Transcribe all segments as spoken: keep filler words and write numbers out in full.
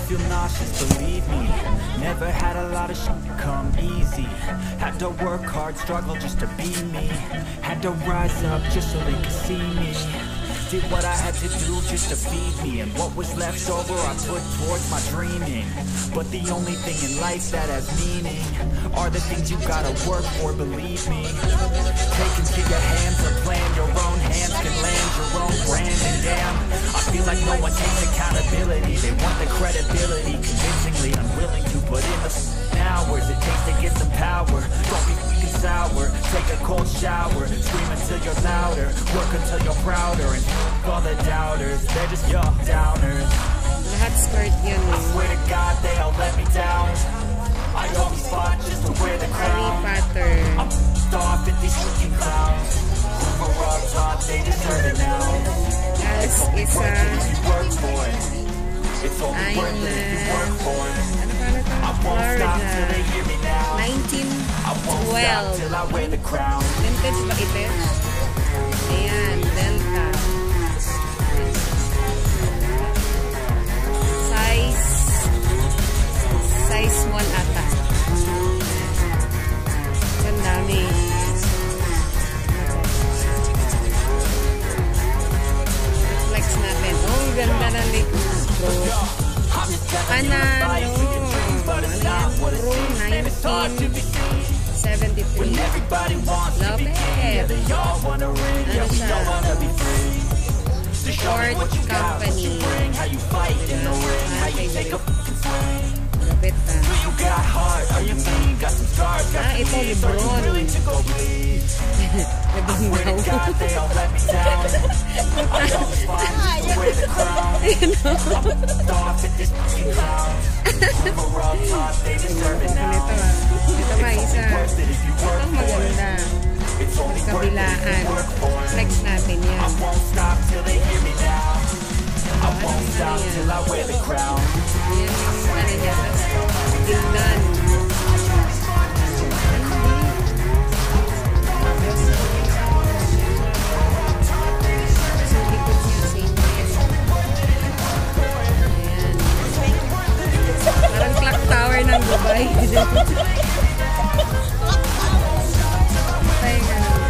feel nauseous, believe me. Never had a lot of shit come easy. Had to work hard, struggle just to be me. Had to rise up just so they could see me. Did what I had to do just to feed me, and what was left over I put towards my dreaming. But the only thing in life that has meaning are the things you gotta work for, believe me. Take into your hands a plan, your own hands can land your own brand. And damn, I feel like no one takes accountability. They want the credibility, convincingly unwilling to put in the hours it takes to get some power. Don't be f***ing sour, take a cold shower, scream until you're louder, work until you're prouder, and f*** all the doubters, they're just your downers. Lahat skirt yun. I swear to God they all let me down. I always fought just to wear the crown. Harry Potter. I'm f***ed off at these fucking clowns. We're all taught they deserve it now. As It's only isa, worth it if you work for it. It's only worth it if you work for it. ano pala ito? I won't stop till they Florida. hear me now. nineteen I won't stop twelve. till I wear the crown. Vintage ba ito? Ayan, Delta. Size, size small ata. Ang dami. Flex natin. Oh, ang ganda na likod. Bro. Panalo. Pro nineteen seventy-three. Love it. Ano siya? Ford Company. Lupit pa. Ah, ito Lebron. Lebron ito ba isa. Ito maganda. Kabilaan. Flex natin yan. Ano yan? Yan yung ano niya. Gildan. Parang clock tower ng Dubai. Ay,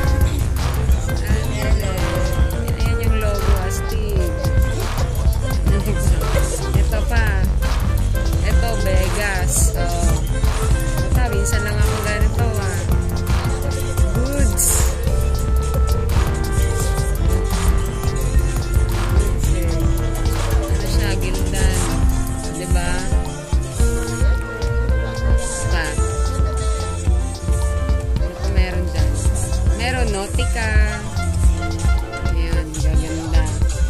ayan yung logo, astig. Ito pa. Ito, Vegas. So, ito, minsan lang ako ganito, ah. Goods. Ano siya, Gildan. Diba? Pa. Ano pa meron dyan? Meron Nautica. Ayan, gaganda.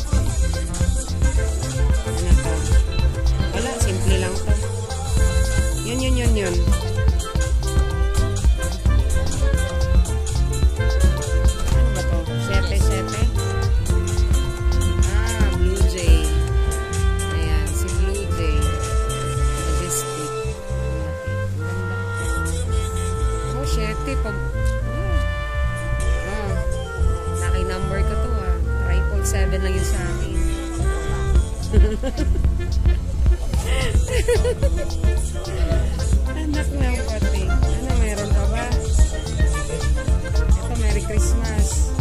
Ano to? Wala, simple lang to. Yun, yun, yun, yun. Ano ba to? Sepe, sepe? Ah, Blue Jay. Ayan, si Blue Jay. Majestic. Oh, shete. Pag... Oh. Laki number ko to, ah. Triple seven lang yun sa akin. Anak ng pati. Ano, meron pa ba? Ito, Merry Christmas.